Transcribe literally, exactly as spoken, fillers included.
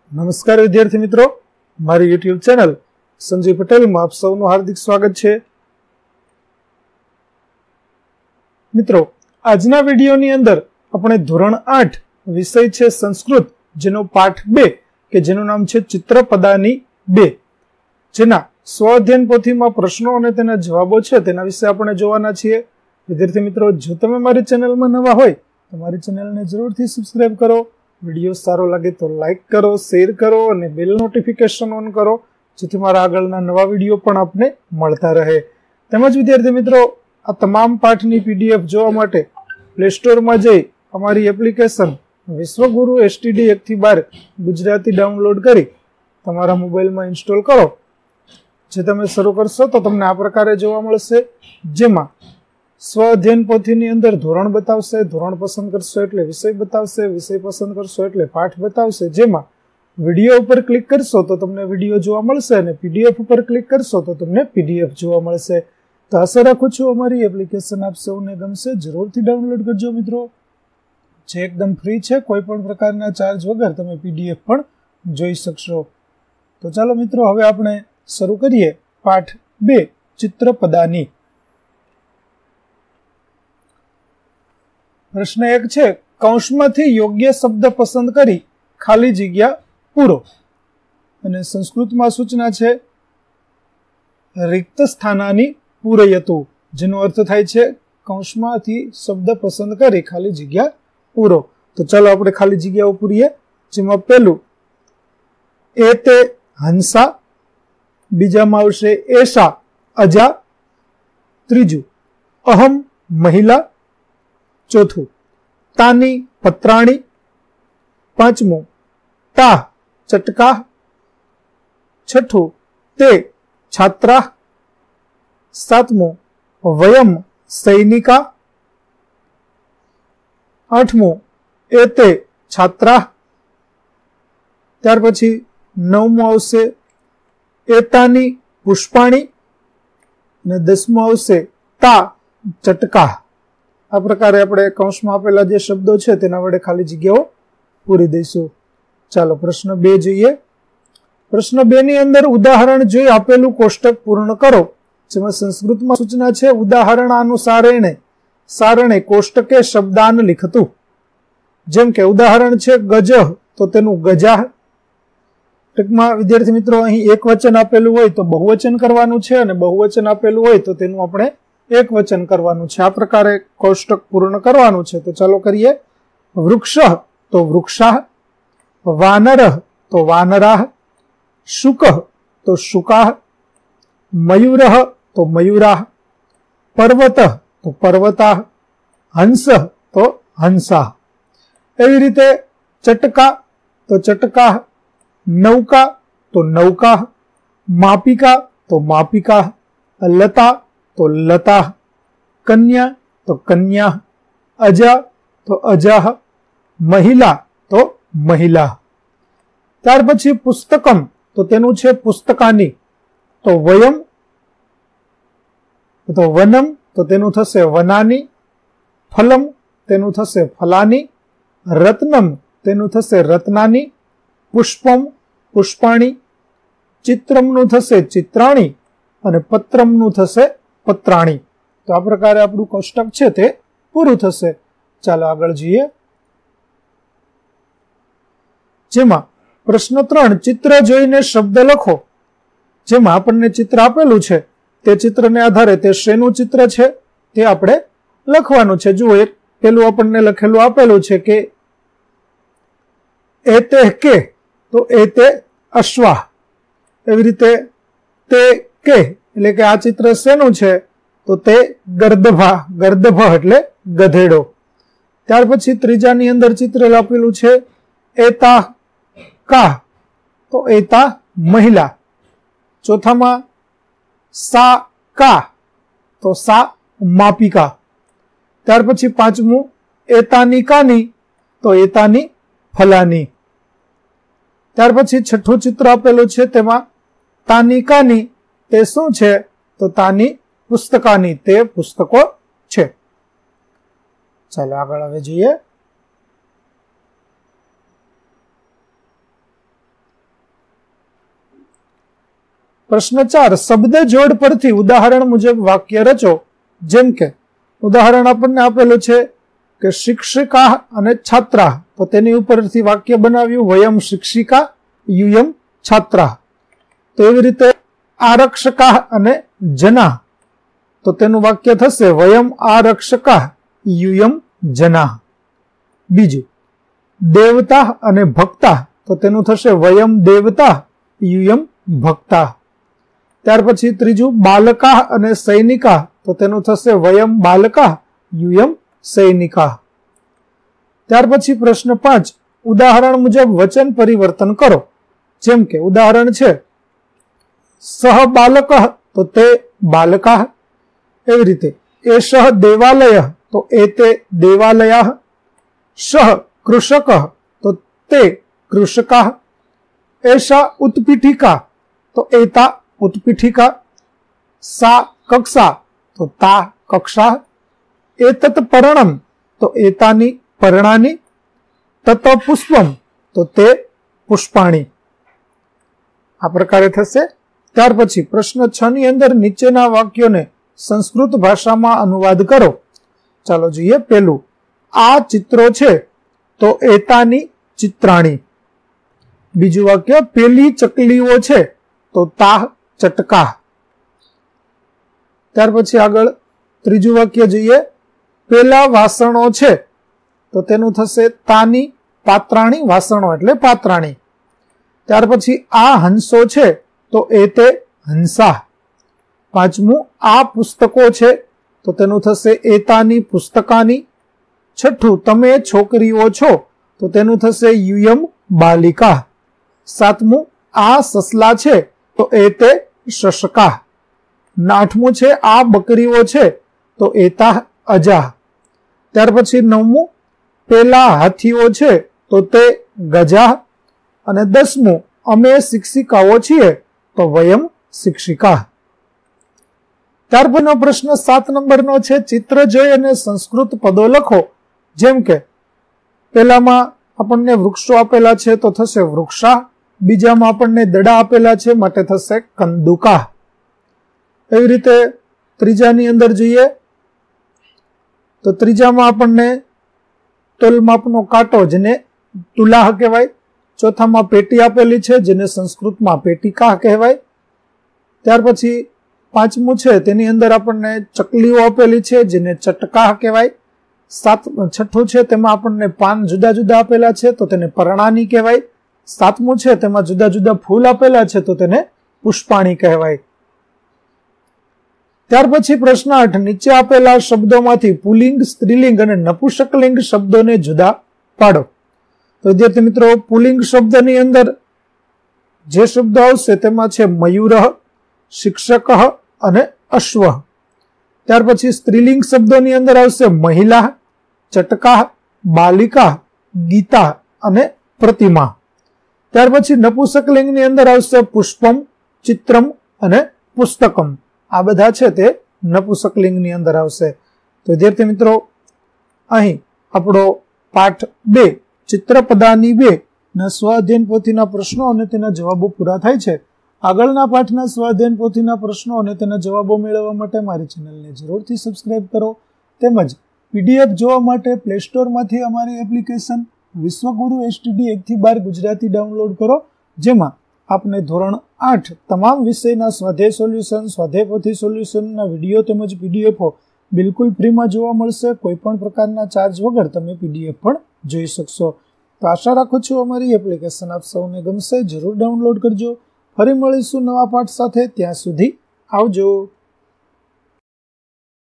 નમસ્કાર વિદ્યાર્થી મિત્રો, મારી યુટ્યુબ ચેનલ સંજય પટેલમાં આપ સૌનું હાર્દિક સ્વાગત છે. મિત્રો, આજના વિડીયોની અંદર આપણે ધોરણ આઠ વિષય છે સંસ્કૃત, જેનો પાઠ બે કે જેનું નામ છે ચિત્રપદાની બે, જેના સ્વઅધ્યયન પોથીમાં પ્રશ્નો અને તેના જવાબો છે તેના વિશે આપણે જોવાના છીએ. વિદ્યાર્થી મિત્રો, જો તમે મારી ચેનલમાં નવા હોય તો મારી ચેનલને જરૂરથી સબસ્ક્રાઇબ કરો. વિડીયો સારો લાગે તો લાઈક કરો, શેર કરો અને બેલ નોટિફિકેશન ઓન કરો, જેથી મારા આગળના નવા વિડીયો પણ આપને મળતા રહે. તેમજ વિદ્યાર્થી મિત્રો, આ તમામ પાઠની પીડીએફ જોવા માટે પ્લે સ્ટોરમાં જઈ અમારી એપ્લિકેશન વિશ્વગુરુ એસટીડી એક થી બાર ગુજરાતી ડાઉનલોડ કરી તમારા મોબાઈલમાં ઇન્સ્ટોલ કરો. જે તમે શરૂ કરશો તો તમને આ પ્રકારે જોવા મળશે, જેમાં સ્વ અધ્યયન પોથીની અંદર ધોરણ બતાવશે, ધોરણ પસંદ કરશો એટલે વિષય બતાવશે, વિષય પસંદ કરશો એટલે પાઠ બતાવશે. જેમાં વિડીયો ઉપર ક્લિક કરશો તો તમને વિડીયો જોવા મળશે અને પીડીએફ ઉપર ક્લિક કરશો તો તમને પીડીએફ જોવા મળશે. તો આશા રાખું છું અમારી એપ્લિકેશન આપ સૌને ગમશે. જરૂરથી ડાઉનલોડ કરજો મિત્રો, જે એકદમ ફ્રી છે. કોઈ પણ પ્રકારના ચાર્જ વગર તમે પીડીએફ પણ જોઈ શકશો. તો ચાલો મિત્રો, હવે આપણે શરૂ કરીએ પાઠ બે ચિત્રપદાની. પ્રશ્ન એક છે, કૌંસમાંથી યોગ્ય શબ્દ પસંદ કરી ખાલી જગ્યા પૂરો. અને સંસ્કૃતમાં સૂચના છે રિક્ત સ્થાનાની પૂરયતુ, જેનો અર્થ થાય છે કૌંસમાંથી શબ્દ પસંદ કરી ખાલી જગ્યા પૂરો. તો ચાલો આપણે ખાલી જગ્યાઓ પૂરીએ. જેમાં પહેલું એ તે હંસા, બીજામાં આવશે એશા અજા, ત્રીજું અહમ મહિલા, ચોથું તાની પત્રાણી, પાંચમું તા ચટકા, છઠ્ઠું તે છાત્રા, સાતમું વયમ સૈનિકા, આઠમું એ તે છાત્રા, ત્યાર પછી નવમું આવશે એતાની પુષ્પાણી અને દસમું આવશે તા ચટકા. આ પ્રકારે આપણે કૌંસમાં આપેલા જે શબ્દો છે તેના વડે ખાલી જગ્યાઓ પૂરી દઈશું. ચાલો પ્રશ્ન બે જોઈએ. પ્રશ્ન બે ની અંદર ઉદાહરણ જોઈ આપેલું કોષ્ટક પૂર્ણ કરો. જેમાં સંસ્કૃતમાં સૂચના છે ઉદાહરણ અનુસારેણે સારણે કોષ્ટકે શબ્દાન લિખતું. જેમ કે ઉદાહરણ છે ગજ, તો તેનું ગજાહ. ટૂંકમાં વિદ્યાર્થી મિત્રો, અહીં એક વચન આપેલું હોય તો બહુવચન કરવાનું છે અને બહુવચન આપેલું હોય તો તેનું આપણે એક વચન કરવાનું છે. આ પ્રકારે કોષ્ટક પૂર્ણ કરવાનું છે. તો ચાલો કરીએ. વૃક્ષ તો વૃક્ષાહ, વાનરઃ તો વાનરાહ, શુકઃ તો શુકાહ, મયુરઃ તો મયુરાહ, પર્વતઃ તો પર્વતાહ, હંસઃ તો હંસાહ. એવી રીતે ચટકા તો ચટકાહ, નૌકા તો નૌકાહ, માપિકા તો માપિકાહ, લતા તો લતા, કન્યા તો કન્યા, અજા તો અજાહ, મહિલા તો મહિલા. ત્યાર પછી પુસ્તકમ, તો તેનું છે પુસ્તકાની, તો વયમ તો વનમ, તો તેનું થશે વનાની, ફલમ તેનું થશે ફલાની, રત્નમ તેનું થશે રત્નાની, પુષ્પમ પુષ્પાણી, ચિત્રમનું થશે ચિત્રાણી અને પત્રમનું થશે પત્રાણી. તો આ પ્રકારે આપણું કોષ્ટક છે તે પૂરું થશે. ચાલો આગળ જઈએ. જેમાં પ્રશ્ન ત્રણ, ચિત્ર જોઈને શબ્દ લખો. જેમાં આપણને ચિત્ર આપેલું છે તે ચિત્રને આધારે તે શેનું ચિત્ર છે તે આપણે લખવાનું છે. જુઓ, એક પેલું આપણને લખેલું આપેલું છે કે એ તે કે, તો એ તે અશ્વાહ. એવી રીતે તે કે એટલે કે આ ચિત્ર શેનું છે, તો તે ગર્દભા, ગર્દભ એટલે ગધેડો. ત્યાર પછી ત્રીજાની અંદર ચિત્ર આપેલું છે એતા કા, તો એતા મહિલા. ચોથામાં સા કા, તો સા માપિકા. ત્યાર પછી પાંચમું એતાની કાની, તો એતાની ફલાની. ત્યાર પછી છઠ્ઠું ચિત્ર આપેલું છે તેમાં તાની કાની, તે શું છે, તો તાની પુસ્તકાની, તે પુસ્તકો છે. ચાલો આગળ હવે જોઈએ. પ્રશ્ન ચાર, શબ્દ જોડ પરથી ઉદાહરણ મુજબ વાક્ય રચો. જેમ કે ઉદાહરણ આપણને આપેલું છે કે શિક્ષિકા અને છાત્રા, તો તેની ઉપરથી વાક્ય બનાવ્યું વયમ શિક્ષિકા યુયમ છાત્રા. તો એવી રીતે આરક્ષકા અને જના, તો તેનું વાક્ય થશે વયમ આરક્ષકા યુયમ જના. બીજું દેવતા અને ભક્તા, તો તેનું થશે વયમ દેવતા યુયમ ભક્તા. ત્યાર પછી ત્રીજું બાલકા અને સૈનિકા, તો તેનું થશે વયમ બાલકા યુયમ સૈનિકા. ત્યાર પછી પ્રશ્ન પાંચ, ઉદાહરણ મુજબ વચન પરિવર્તન કરો. જેમ કે ઉદાહરણ છે સહ બાલક, તો તે બાલકા. એવી રીતે એષ દેવાલય, તો એતે દેવાલયા. સહ કૃષક, તો તે કૃષકા. એષા ઉત્પીઠિકા, તો એતા ઉત્પીઠિકા. સા કક્ષા, તો તા કક્ષા. એતત પર્ણમ, તો એતાની પર્ણાની. તત પુષ્પમ, તો તે પુષ્પાણી. આ પ્રકારે થશે. ત્યાર પછી પ્રશ્ન છ ની અંદર નીચેના વાક્યોને સંસ્કૃત ભાષામાં અનુવાદ કરો. ચાલો જોઈએ. પેલું, આ ચિત્રો છે, તો એતાની ચિત્રાણી. બીજું વાક્ય, પેલી ચકલીઓ છે, તો તાહ ચટકા. ત્યાર પછી આગળ ત્રીજું વાક્ય જોઈએ, પેલા વાસણો છે, તો તેનું થશે તાની પાત્રાણી. વાસણો એટલે પાત્રાણી. ત્યાર પછી આ હંસો છે, તો એ તે હંસા. પાંચમું, આ પુસ્તકો છે, તો તેનું થશે એતાની પુસ્તકાની. છઠ્ઠું, તમે છોકરીઓ છો, તો તેનું થશે યુયમ બાલિકા. સાતમું, આ સસલા છે, તો એ તે શશકા. આઠમું છે આ બકરીઓ છે, તો એતા અજા. ત્યાર પછી નવમું, પેલા હાથીઓ છે, તો તે ગજા. અને દસમું, અમે શિક્ષિકાઓ છીએ, તો વયમ શિક્ષિકા. ત્યાર પછીનો પ્રશ્ન સાત નંબરનો છે, ચિત્ર જોઈ અને સંસ્કૃત પદો લખો. જેમ કે પેલામાં આપણને વૃક્ષો આપેલા છે, તો થશે વૃક્ષા. બીજામાં આપણને દડા આપેલા છે, માટે થશે કંદુકા. એવી રીતે ત્રીજાની અંદર જોઈએ તો ત્રીજામાં આપણને તોલમાપનો કાંટો, જેને તુલાહ કહેવાય. ચોથામાં પેટી આપેલી છે, જેને સંસ્કૃતમાં પેટિકા કહેવાય. ત્યાર પછી પાંચમું છે, તેની અંદર આપણને ચકલીઓ આપેલી છે, જેને ચટકા કહેવાય. સાત છઠ્ઠું છે, તેમાં આપણને પાન જુદા જુદા આપેલા છે, તો તેને પરણાની કહેવાય. સાતમું છે, તેમાં જુદા જુદા ફૂલ આપેલા છે, તો તેને પુષ્પાણી કહેવાય. ત્યાર પછી પ્રશ્ન આઠ, નીચે આપેલા શબ્દોમાંથી પુલ્લિંગ, સ્ત્રીલિંગ અને નપુંસકલિંગ શબ્દોને જુદા પાડો. તો વિદ્યાર્થી મિત્રો, પુલ્લિંગ શબ્દની અંદર જે શબ્દ આવશે તેમાં છે મયુર, શિક્ષક અને અશ્વ. ત્યાર પછી સ્ત્રીલિંગ શબ્દોની અંદર આવશે મહિલા, ચટકા, બાલિકા, ગીતા અને પ્રતિમા. ત્યાર પછી નપુંસકલિંગની અંદર આવશે પુષ્પમ, ચિત્રમ અને પુસ્તકમ. આ બધા છે તે નપુંસકલિંગની અંદર આવશે. તો વિદ્યાર્થી મિત્રો, અહીં આપણો પાઠ બે ચિત્રપદાની બે ના સ્વાધ્યાયન પોથીના પ્રશ્નો અને તેના જવાબો પૂરા થાય છે. આગળના પાઠના સ્વાધ્યાયન પોથીના પ્રશ્નો અને તેના જવાબો મેળવવા માટે મારી ચેનલને જરૂરથી સબસ્ક્રાઇબ કરો. તેમજ પીડીએફ જોવા માટે પ્લે સ્ટોરમાંથી અમારી એપ્લિકેશન વિશ્વગુરુ એસટીડી એક થી બાર ગુજરાતી ડાઉનલોડ કરો, જેમાં આપને ધોરણ આઠ તમામ વિષયના સ્વાધ્યાય સોલ્યુશન, સ્વાધ્યાય પોથી સોલ્યુશનના વિડીયો તેમજ પીડીએફો બિલકુલ ફ્રીમાં જોવા મળશે. કોઈ પણ પ્રકારના ચાર્જ વગર તમે પીડીએફ પણ જોઈ શકશો. તો આશા રાખું છું અમારી એપ્લિકેશન આપ સૌને ગમશે. જરૂર ડાઉનલોડ કરજો. ફરી મળીશું નવા પાઠ સાથે. ત્યાં સુધી આવજો.